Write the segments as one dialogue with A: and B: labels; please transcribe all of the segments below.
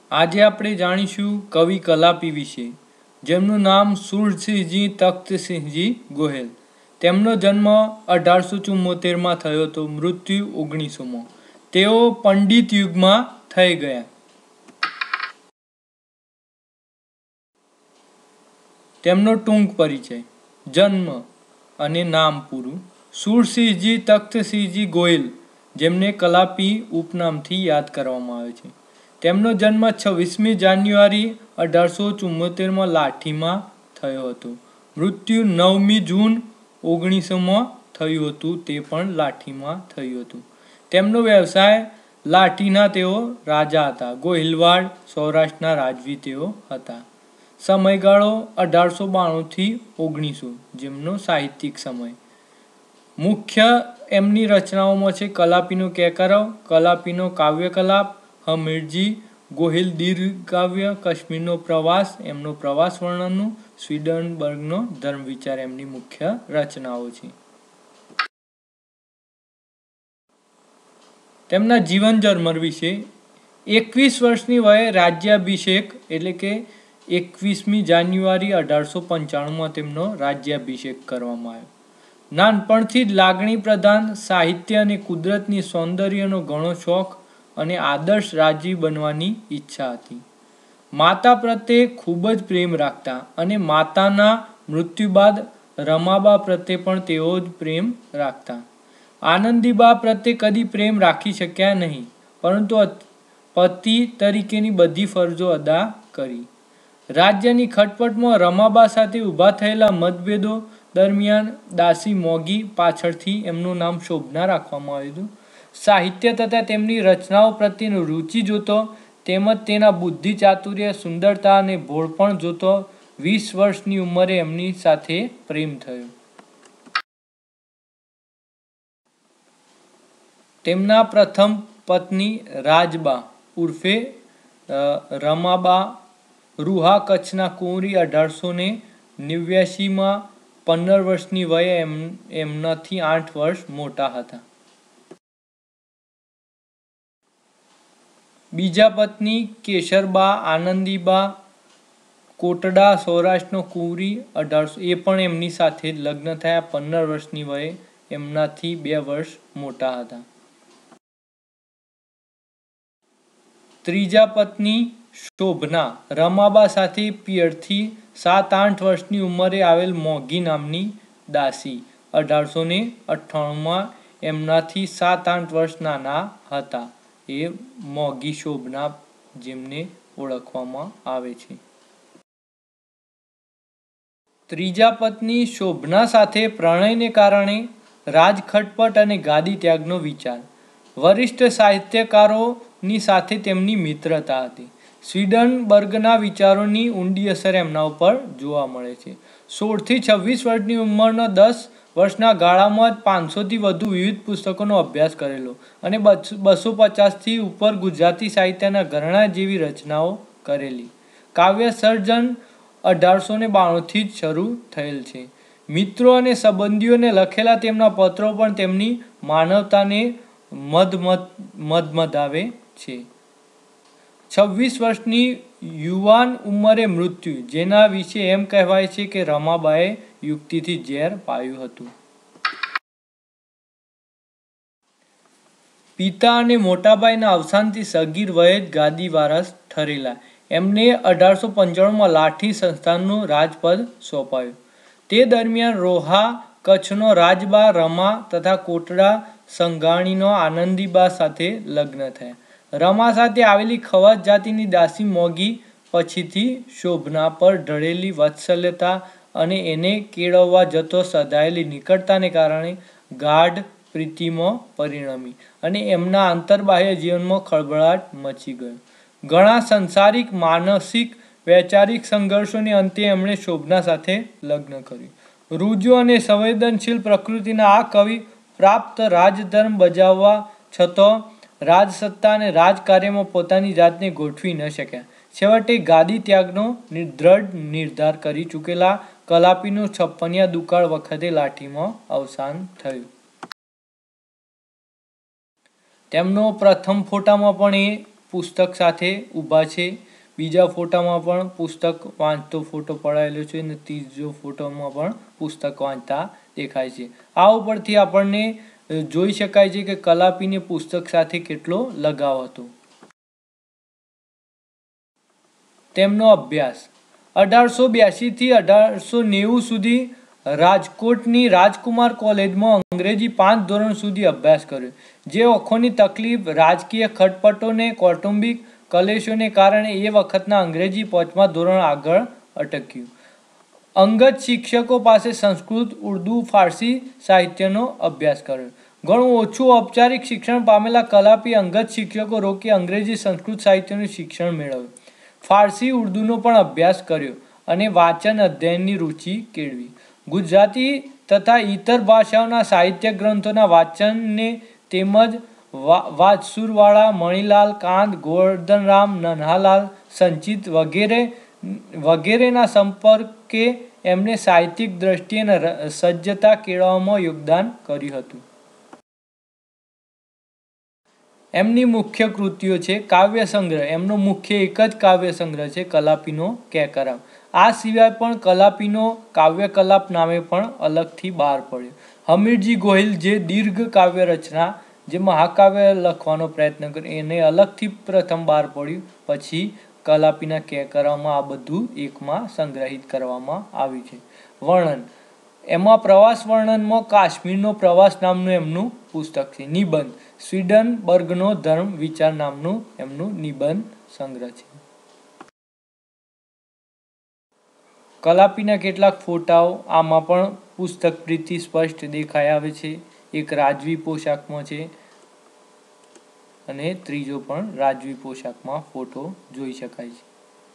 A: આજે આપણે જાણીશું કવિ કલાપી વિશે, જેમનું નામ સુરસિંહજી તખ્તસિંહજી ગોહિલ. તેમનો જન્મ 1874માં થયો હતો, મૃત્યુ 1900માં. તેઓ પંડિતયુગમાં થઈ ગયા. તેમનો ટૂંક પરિચય. જન્મ અને નામ પૂરું. સુરસિંહજી તખ્તસિંહજી ગોહિલ, જેમને કલાપી ઉપનામથી યાદ કરવામાં આવે છે. તેમનો જન્મ 26મી જાન્યુઆરી 1874માં લાઠીમાં થયો હતો. મૃત્યુ 9મી જૂન 1900માં થયું હતું, તે પણ લાઠીમાં થયું હતું. તેમનો વ્યવસાય લાઠીના તેઓ રાજા હતા. ગોહિલવાડ સૌરાષ્ટ્રના રાજવી તેઓ હતા. સમયગાળો 1892થી 1900, જેમનો સાહિત્યિક સમય. મુખ્ય એમની રચનાઓમાં છે કલાપીનો કેકરાવ, કલાપીનો કાવ્ય કલાપ, હમીરજી ગોહિલ દીર્ઘકાવ્ય, કાશ્મીરનો પ્રવાસ, એમનો પ્રવાસ વર્ણનનું, સ્વીડનબર્ગનો ધર્મ વિચાર એમની મુખ્ય રચનાઓ છે. તેમના જીવન જર્મર વિશે. 21 વર્ષની વયે રાજ્યાભિષેક એટલે કે 21મી જાન્યુઆરી 1895માં તેમનો રાજ્યાભિષેક કરવામાં આવ્યો. નાનપણથી જ લાગણી પ્રધાન, સાહિત્ય અને કુદરતની સૌંદર્યનો ઘણો શોખ અને આદર્શ રાજવી બનવાની ઈચ્છા હતી. માતા પ્રત્યે ખૂબ જ પ્રેમ રાખતા અને માતાના મૃત્યુ બાદ રમાબા પ્રત્યે પણ તેઓ જ પ્રેમ રાખતા. આનંદીબા પ્રત્યે કદી પ્રેમ રાખી શક્યા નહીં, પરંતુ પતિ તરીકેની બધી ફરજો અદા કરી. રાજ્યની ખટપટમાં રમાબા સાથે ઊભા થયેલા મતભેદો દરમિયાન દાસી મોગી, પાછળથી એમનું નામ શોભના રાખવામાં આવ્યું હતું, સાહિત્ય તથા તેમની રચનાઓ પ્રત્યેની રુચિ જોતો તેમજ તેના બુદ્ધિ ચાતુર્ય, સુંદરતા અને ભોળપણ જોતો 20 વર્ષની ઉંમરે એમની સાથે પ્રેમ થયો. તેમના પ્રથમ પત્ની રાજબા ઉર્ફે રમાબા રૂહા કચ્છના કુંવરી 1889માં 15 વર્ષની વયે એમનાથી 8 વર્ષ મોટા હતા. બીજા પત્ની કેશરબા આનંદીબા કોટડા સૌરાષ્ટ્રનો કુંવરી 1800, એ પણ એમની સાથે લગ્ન થયા. 15 વર્ષની વયે એમનાથી 2 વર્ષ મોટા હતા. ત્રીજા પત્ની શોભના રમાબા સાથે પિયરથી 7-8 વર્ષની ઉંમરે આવેલ મોગી નામની દાસી 1898માં એમનાથી 7-8 વર્ષ નાના હતા. એ મોગી શોભના જેમને ઓળખવામાં આવે છે. ત્રીજા પત્ની શોભના સાથે પ્રણયને કારણે રાજખટપટ અને ગાદી ત્યાગનો વિચાર. વરિષ્ઠ સાહિત્યકારોની સાથે તેમની મિત્રતા હતી. સ્વીડનબર્ગના વિચારોની ઊંડી અસર એમના ઉપર જોવા મળે છે. 16થી 26 વર્ષની ઉંમરના 10 વર્ષના ગાળામાં જ 500થી વધુ વિવિધ પુસ્તકોનો અભ્યાસ કરેલો અને 250થી ઉપર ગુજરાતી સાહિત્યના ઘરણા જેવી રચનાઓ કરેલી. કાવ્ય સર્જન 1892થી જ શરૂ થયેલ છે. મિત્રો અને સંબંધીઓને લખેલા તેમના પત્રો પણ તેમની માનવતાને મધમધાવે છે. 26 વર્ષની યુવાન ઉંમરે મૃત્યુ, જેના વિશે એમ કહેવાય છે કે રમાબાએ યુક્તિથી ઝેર પાયું હતું. પિતા અને મોટાભાઈના અવસાનથી સગીર વયે જ ગાદી વારસ ઠરેલા. એમને 1895માં લાઠી સંસ્થાનનું રાજપદ સોંપાયું. તે દરમિયાન રોહા કચ્છનો રાજબા રમા તથા કોટડા સંઘાણીનો આનંદીબા સાથે લગ્ન થયા. રમા સાથે આવેલી ખવાસ જાતિની દાસી મોગી પછીથી શોભના પર ઢળેલી વાત્સલ્યતા અને એને કેળવવા જતો સધાયેલી નિકટતાને કારણે ગાઢ પ્રીતિમાં પરિણમી અને એમના આંતરબાહ્ય જીવનમાં ખળભળાટ મચી ગયો. ઘણા સંસારિક, માનસિક, વૈચારિક સંઘર્ષોને અંતે એમણે શોભના સાથે લગ્ન કર્યું. રુજુ અને સંવેદનશીલ પ્રકૃતિના આ કવિ પ્રાપ્ત રાજધર્મ બજાવવા છતાં રાજસત્તા અને રાજકાર્યમાં પોતાની જાતને ગોઠવી ન શક્યા. છેવટે ગાદી ત્યાગનો દ્રઢ નિર્ધાર કરી ચૂકેલા કલાપીનું 56યા દુકાળ વખતે લાઠીમાં અવસાન થયું. તેમનો પ્રથમ ફોટામાં પણ એ પુસ્તક સાથે ઊભા છે, બીજા ફોટામાં પણ પુસ્તક વાંચતો ફોટો પડાયેલો છે અને ત્રીજો ફોટોમાં પણ પુસ્તક વાંચતા દેખાય છે. આ ઉપરથી આપણને જોઈ શકાય છે કે કલાપીને પુસ્તક સાથે કેટલો લગાવ હતો. તેમનો અભ્યાસ 1882 થી 1890 સુધી રાજકોટની રાજકુમાર કોલેજમાં અંગ્રેજી 5 ધોરણ સુધી અભ્યાસ કર્યો. જે આંખોની તકલીફ, રાજકીય ખટપટોને કૌટુંબિક કલેશોને કારણે એ વખતના અંગ્રેજી 5મા ધોરણ આગળ અટક્યું. અંગત શિક્ષકો પાસે સંસ્કૃત, ઉર્દૂ, ફારસી સાહિત્યનો અભ્યાસ કર્યો. ઘણું ઓછું ઔપચારિક શિક્ષણ પામેલા કલાપી અંગત શિક્ષકો રોકી અંગ્રેજી, સંસ્કૃત સાહિત્યનું શિક્ષણ મેળવ્યું. ફારસી, ઉર્દૂનો પણ અભ્યાસ કર્યો અને વાંચન અધ્યયનની રુચિ કેળવી. ગુજરાતી તથા ઇતર ભાષાઓના સાહિત્ય ગ્રંથોના વાંચનને તેમજ વાજસુરવાળા, મણિલાલ, કાંત, ગોરધનરામ, નન્હાલાલ, સંચિત વગેરેના સંપર્કે એમને સાહિત્યિક દ્રષ્ટિએ સજ્જતા કેળવવામાં યોગદાન કર્યું હતું. એમની મુખ્ય કૃતિઓ છે કાવ્ય સંગ્રહ. એમનો મુખ્ય એક જ કાવ્ય સંગ્રહ છે કલાપીનો કekarav. આ સિવાય પણ કલાપીનો કાવ્ય કલાપ નામે પણ અલગથી બહાર પડ્યો. હમીરજી ગોહિલ જે દીર્ઘ કાવ્ય રચના, જે મહાકાવ્ય લખવાનો પ્રયત્ન કર્યો, એને અલગથી પ્રથમ બહાર પડ્યું. પછી કલાપીના kekaravમાં આ બધું એકમાં સંગ્રહિત કરવામાં આવ્યું છે. વર્ણન, એમાં પ્રવાસ વર્ણનમાં કાશ્મીરનો પ્રવાસ નામનું એમનું પુસ્તક છે. નિબંધ, સ્વીડનબર્ગનો ધર્મ વિચાર નામનું એમનું નિબંધ સંગ્રહ છે. કલાપીના કેટલાક ફોટાઓ આમાં પણ પુસ્તક પ્રીતિ સ્પષ્ટ દેખાઈ આવે છે. એક રાજવી પોશાકમાં છે અને ત્રીજો પણ રાજવી પોશાકમાં ફોટો જોઈ શકાય છે.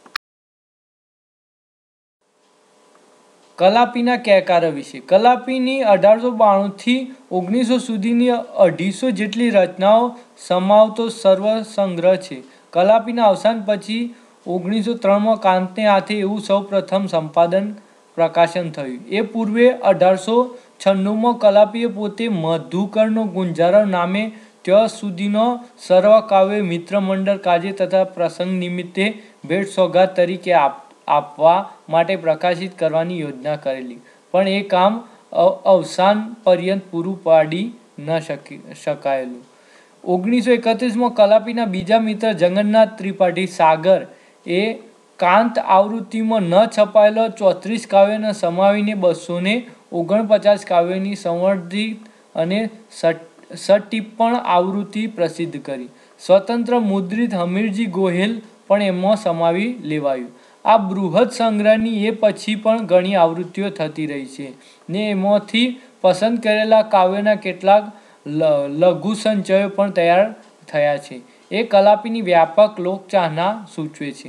A: કલાપીના kekarav વિશે. કલાપીની 1892 થી 1900 સુધીની 250 જેટલી રચનાઓ સમાવતો સર્વસંગ્રહ છે. કલાપીના અવસાન પછી 1903માં કાંતને હાથે એવું સૌ પ્રથમ સંપાદન પ્રકાશન થયું. એ પૂર્વે 1896માં કલાપીએ પોતે મધુકરનો ગુંજરાવ નામે ત્યાં સુધીનો સર્વકાવ્ય મિત્રમંડળ કાજે તથા પ્રસંગ નિમિત્તે ભેટ સોગાદ તરીકે આપવા માટે પ્રકાશિત કરવાની યોજના કરેલી, પણ એ કામ અવસાન પર્યંત પૂરું પાડી ન શકાયેલું. 1931માં કલાપીના બીજા મિત્ર જગન્નાથ ત્રિપાઠી સાગર એ કાંત આવૃત્તિમાં ન છપાયેલા 34 કાવ્યોને સમાવીને 249 કાવ્યોની સંવર્ધિત અને સટિપ્પણ આવૃત્તિ પ્રસિદ્ધ કરી. સ્વતંત્ર મુદ્રિત હમીરજી ગોહિલ પણ એમાં સમાવી લેવાયું. આ બૃહદ સંગ્રહની એ પછી પણ ઘણી આવૃત્તિઓ થતી રહી છે ને એમાંથી પસંદ કરેલા કાવ્યોના કેટલાક લઘુ સંચયો પણ તૈયાર થયા છે. એ કલાપીની વ્યાપક લોકચાહના સૂચવે છે.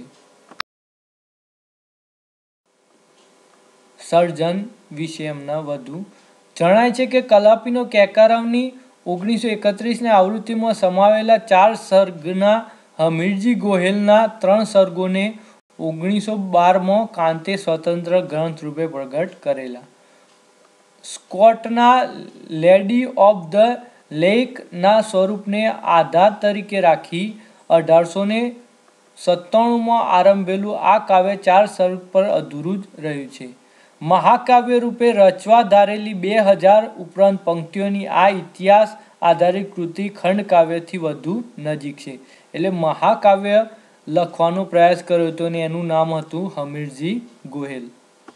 A: સર્જન વિશે એમના વધુ જણાય છે કે કલાપીનો kekaravની 1931ની આવૃત્તિમાં સમાવેલા 4 સર્ગના હમીરજી ગોહિલના 3 સર્ગોને 1912માં કાંતે સ્વતંત્ર ગ્રંથ રૂપે પ્રગટ કરેલા. સ્કોટના લેડી ઓફ ધ લેક ના સ્વરૂપને આધાર તરીકે રાખી 1897માં આરંભેલું આ કાવ્ય 4 સર્ગ પર અધૂરું જ રહ્યું છે. મહાકાવ્ય રૂપે રચવા ધારેલી 2000 ઉપરાંત પંક્તિઓની આ ઇતિહાસ આધારિત કૃતિ ખંડકાવ્યથી વધુ નજીક છે. એટલે મહાકાવ્ય લખવાનો પ્રયાસ કર્યો હતો અને એનું નામ હતું હમીરજી ગોહિલ.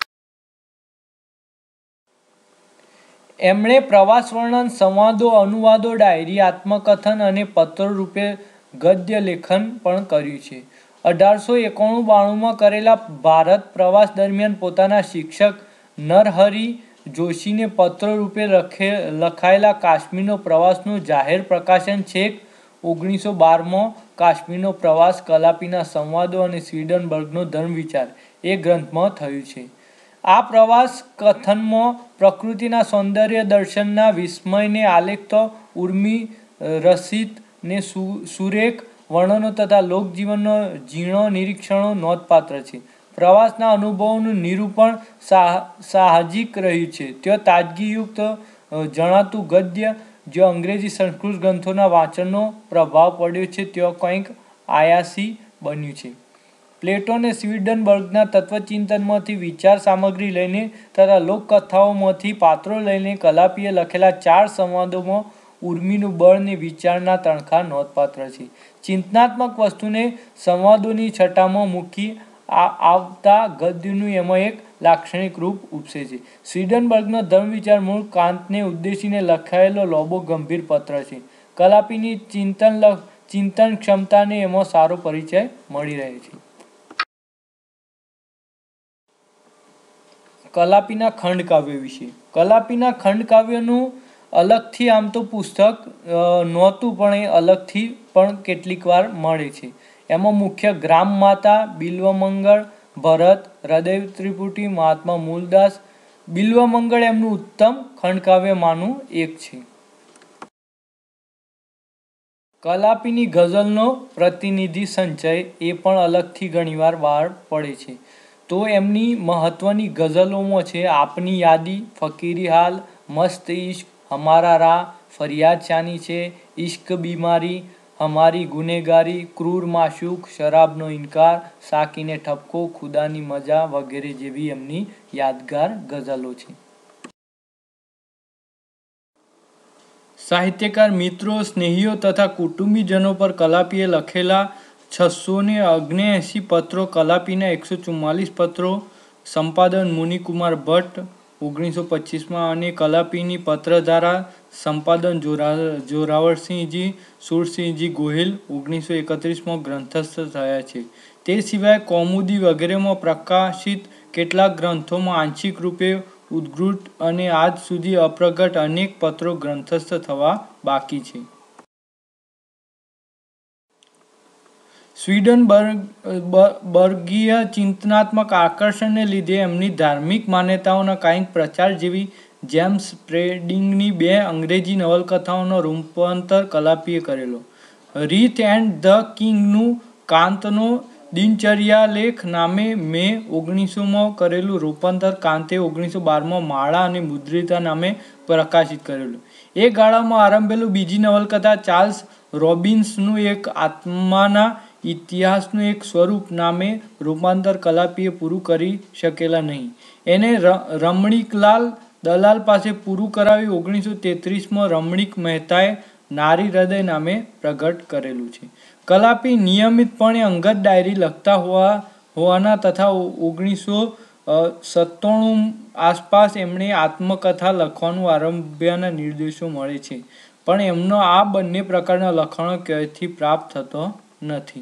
A: એમણે પ્રવાસ વર્ણન, સંવાદો, અનુવાદો, ડાયરી, આત્મકથન અને પત્રો રૂપે ગદ્ય લેખન પણ કર્યું છે. 1891-92માં કરેલા ભારત પ્રવાસ દરમિયાન પોતાના શિક્ષક નરહરી જોશીને પત્ર રૂપે લખાયેલા કાશ્મીરનો પ્રવાસનું જાહેર પ્રકાશન છેક 1912માં કાશ્મીરનો પ્રવાસ, કલાપીના સંવાદો અને સ્વીડનબર્ગનો ધર્મ વિચાર એ ગ્રંથમાં થયું છે. આ પ્રવાસ કથનમાં પ્રકૃતિના સૌંદર્ય દર્શનના વિસ્મયને આલેખતો ઉર્મી રસિત ને સુરેખ વર્ણનો તથા લોકજીવનનો ઝીણો નિરીક્ષણો નોંધપાત્ર છે. પ્રવાસના અનુભવોનું નિરૂપણ સાહજિક રહ્યું છે. ત્યાં તાજગીયુક્ત જણાતું ગદ્ય, જ્યાં અંગ્રેજી સંસ્કૃત ગ્રંથોના વાંચનનો પ્રભાવ પડ્યો છે ત્યાં કંઈક આયાસી બન્યું છે. પ્લેટોને સ્વીડનબર્ગના તત્વચિંતનમાંથી વિચાર સામગ્રી લઈને તથા લોકકથાઓમાંથી પાત્રો લઈને કલાપીએ લખેલા 4 સંવાદોમાં ઉર્મિનું બળ ને વિચારના તણખા નોંધપાત્ર છે. ચિંતનાત્મક વસ્તુને સંવાદોની છટામાં મૂકી આવતા ગદ્યનું એમાં એક લાક્ષણિક રૂપ ઉપસે છે. સ્વીડનબર્ગનો ધર્મવિચાર મૂળ કાંતને ઉદ્દેશીને લખાયેલો લાંબો ગંભીર પત્ર છે. કલાપીની ચિંતન ક્ષમતાને એમાં સારો પરિચય મળી રહે છે. કલાપીના ખંડકાવ્યો વિશે. કલાપીના ખંડકાવ્યોનું અલગથી આમ તો પુસ્તક નહોતું, પણ એ અલગથી પણ કેટલીક વાર મળે છે. એમાં મુખ્ય ગ્રામ માતા, બિલ્વમંગળ, ભરત, હૃદય ત્રિપુટી, મહાત્મા મૂલદાસ. બિલ્વમંગળ એમનું ઉત્તમ ખંડકાવ્યમાંનું એક છે. કલાપીની ગઝલનો પ્રતિનિધિ સંચય એ પણ અલગથી ઘણીવાર બહાર પડે છે. તો એમની મહત્વની ગઝલોમાં છે આપની યાદી, ફકીરી હાલ, મસ્ત ઇશ્ક, હમારા રાહ, ફરિયાદ શાની છે, ઇશ્ક બીમારી, હમારી ગુનેગારી, ક્રૂર માશૂક, શરાબનો ઇનકાર, સાકીને ઠપકો, ખુદાની મજા વગેરે જેવી એમની યાદગાર ગઝલો છે. સાહિત્યકાર મિત્રો, સ્નેહીઓ તથા કુટુંબીજનો પર કલાપીએ લખેલા 679 પત્રો, કલાપીના 144 પત્રો, સંપાદન મુનિકુમાર ભટ્ટ 1925 અને કલાપીની પત્રધારા, સંપાદન જોરાવરસિંહજી સુરસિંહજી ગોહિલ 1931 ગ્રંથસ્થ થયા છે. તે સિવાય કૌમુદી વગેરેમાં પ્રકાશિત કેટલાક ગ્રંથોમાં આંશિક રૂપે ઉદ્ઘૃત અને આજ સુધી અપ્રગટ અનેક પત્રો ગ્રંથસ્થ થવા બાકી છે. સ્વીડનબર્ગીય ચિંતનાત્મક આકર્ષણને લીધે એમની ધાર્મિક માન્યતાઓના કાંઈક પ્રચાર જેવી જેમ્સ સ્પ્રેડિંગની 2 અંગ્રેજી નવલકથાઓનો રૂપાંતર કલાપીએ કરેલો. રીથ એન્ડ ધ કિંગનું કાંતનો દિનચર્યાલેખ નામે મે 1900 કરેલું રૂપાંતર કાંતે 1912 માળા અને મુદ્રિતા નામે પ્રકાશિત કરેલું. એ ગાળામાં આરંભેલું બીજી નવલકથા ચાર્લ્સ રોબિન્સનું એક આત્માના ઇતિહાસનું એક સ્વરૂપ નામે રૂપાંતર કલાપીએ પૂરું કરી શકેલા નહીં. એને રમણીકલાલ દલાલ પાસે પૂરું કરાવી 1933 રમણીક મહેતાએ નારી હૃદય નામે પ્રગટ કરેલું છે. કલાપી નિયમિતપણે અંગત ડાયરી લખતા હોવાના તથા 1997 આસપાસ એમણે આત્મકથા લખવાનું આરંભ્યાના નિર્દેશો મળે છે, પણ એમનો આ બંને પ્રકારના લખાણો ક્યાંયથી પ્રાપ્ત થતો નથી.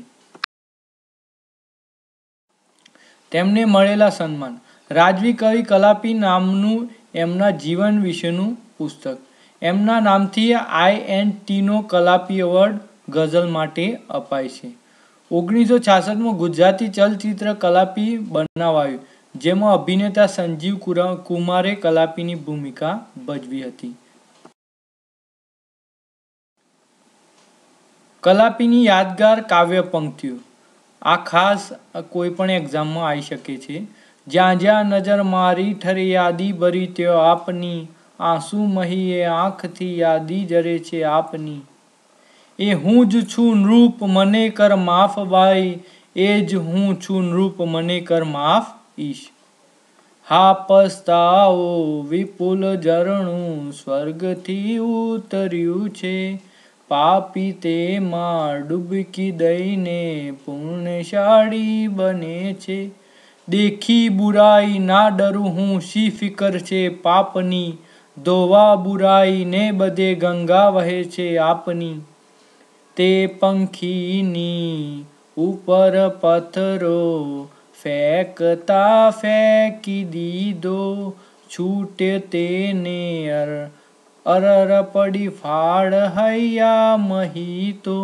A: તેમને મળેલા સન્માન. રાજવી કવિ કલાપી નામનું એમના જીવન વિશેનું પુસ્તક. એમના નામથી INTનો કલાપી એવોર્ડ ગઝલ માટે અપાય છે. 1966 ગુજરાતી ચલચિત્ર કલાપી બનાવાયું, જેમાં અભિનેતા સંજીવ કુમારે કલાપીની ભૂમિકા ભજવી હતી. કલાપીની યાદગાર કાવ્ય પંક્તિઓ. આ ખાસ કોઈ પણ એક્ઝામમાં આવી શકે છે. જ્યાં જ્યાં નજર મારી ઠરે યાદી ભરી ત્યો આપની, આંસુ મહીએ આંખથી યાદી જરે છે આપની. એ હું જ છું નૃપ મને કર માફ બાઈ, એ જ હું છું નૃપ મને કર માફ ઈશ. હા પસ્તાવો વિપુલ ઝરણું સ્વર્ગથી ઉતર્યું છે, પાપી તેમાં ડૂબકી દઈને પુણ્યશાળી બને છે. દેખી બુરાઈ ના ડરું હું શી ફિકર છે પાપની, ધોવા બુરાઈ ને બધે ગંગા વહે છે આપની. તે પંખીની ઉપર પથ્થરો ફેંકતા ફેંકી દીધો, છૂટે તેને અરર પડી ફાળ હૈયા મહી તો.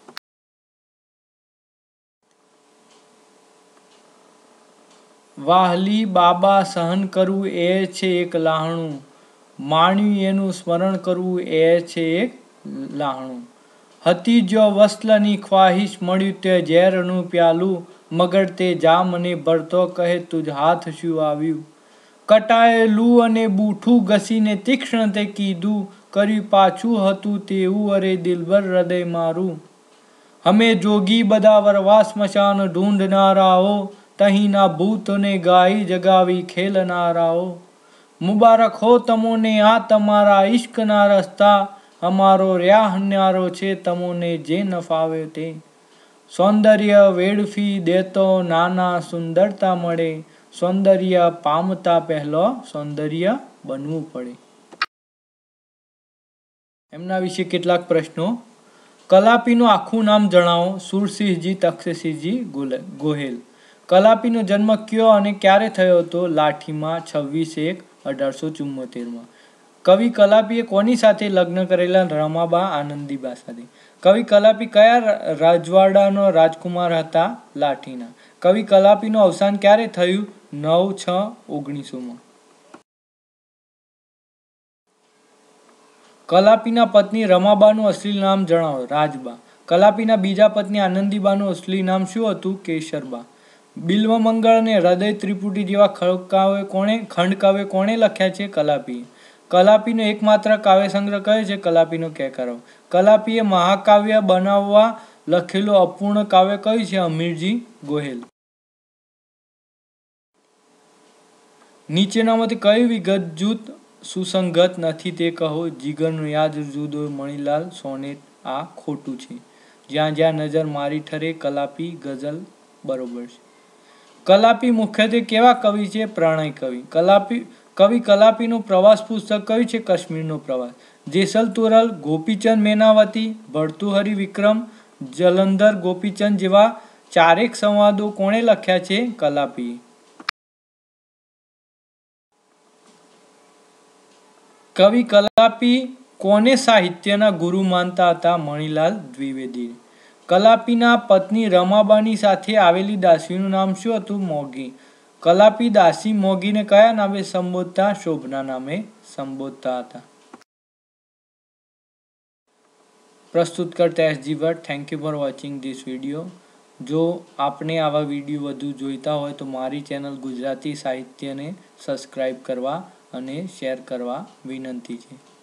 A: વાહલી બાબા સહન કરવું એ છે એક લહાણું, માણ્યું એનું સ્મરણ કરવું એ છે એક લહાણું. હતી જો વસ્લની ખ્વાહિશ મળ્યું તે ઝેરનું પ્યાલું, મગર તે જા મને ભરતો કહે તુજ હાથ શું આવ્યું. કટાયેલું અને બૂઠું ઘસીને તીક્ષ્ણ તે કીધું, કર્યું પાછું હતું તેવું અરે દિલબર હૃદય મારું. અમે જોગી બધા વરવા સ્મશાન ઢૂંઢનારાઓ, તહીંના ભૂતને ગાઈ જગાવી ખેલનારાઓ। મુબારક હો તમોને આ તમારા ઈશ્કના રસ્તા, અમારો રહ્યા છે તમોને જે ન ફાવે તે। સૌંદર્ય વેડફી દેતો નાના સુંદરતા મળે, સૌંદર્ય પામતા પહેલો સૌંદર્ય બનવું પડે। એમના વિશે કેટલાક પ્રશ્નો। કલાપીનું આખું નામ જણાવો। સુરસિંહજી તખતસિંહજી ગોહિલ। કલાપીનો જન્મ કયો અને ક્યારે થયો હતો? લાઠીમાં 26/1/1874। કવિ કલાપીએ કોની સાથે લગ્ન કરેલા? રમાબા આનંદીબા સાથે। કવિ કલાપી કયા રાજવાડાનો રાજકુમાર હતા? લાઠીના। કવિ કલાપીનું અવસાન ક્યારે થયું? 9/6/1900। કલાપીના પત્ની રમાબાનું અસલી નામ જણાવો। રાજબા। કલાપીના બીજા પત્ની આનંદીબાનું અસલી નામ શું હતું? કેસરબા। બિલ્વમંગળ અને હૃદય ત્રિપુટી જેવા ખંડકાવ્ય કોણે લખ્યા છે? કલાપીએ। કલાપીનો એકમાત્ર કાવ્ય સંગ્રહ કયો છે? કલાપીનો કekarav। કલાપીએ મહાકાવ્ય બનાવવા લખેલું અપૂર્ણ કાવ્ય કયું છે? અમીરજી ગોહિલ। નીચેનામાંથી કયું વિગત જૂથ સુસંગત નથી તે કહો। જીગરનો યાદ જુદો મણીલાલ સોનેટ આ ખોટું છે। જ્યાં જ્યાં નજર મારી ઠરે કલાપી ગઝલ બરોબર છે। કલાપી મુખ્યત્વે કેવા કવિ છે? પ્રણય કવિ। કવિ કલાપીનું પ્રવાસ પુસ્તક કયું છે? કાશ્મીરનો પ્રવાસ। જેસલ તોરલ, ગોપીચંદ મેનાવતી, ભર્તુહરિ વિક્રમ, જલંધર ગોપીચંદ જેવા ચારેક સંવાદો કોણે લખ્યા છે? કલાપીએ। કવિ કલાપી કોને સાહિત્યના ગુરુ માનતા હતા? મણીલાલ દ્વિવેદી। કલાપીના પત્ની રમાબાની સાથે આવેલી દાસીનું નામ શું હતું? મોગી। કલાપી દાસી મોગીને કયા નામે સંબોધતા? શોભના નામે સંબોધતા હતા। પ્રસ્તુત કરતા SG Bhatt. Thank you for watching this video. જો આપને આવા વિડીયો વધુ જોઈતા હોય તો મારી ચેનલ ગુજરાતી સાહિત્યને સબસ્ક્રાઈબ કરવા અને શેર કરવા વિનંતી છે।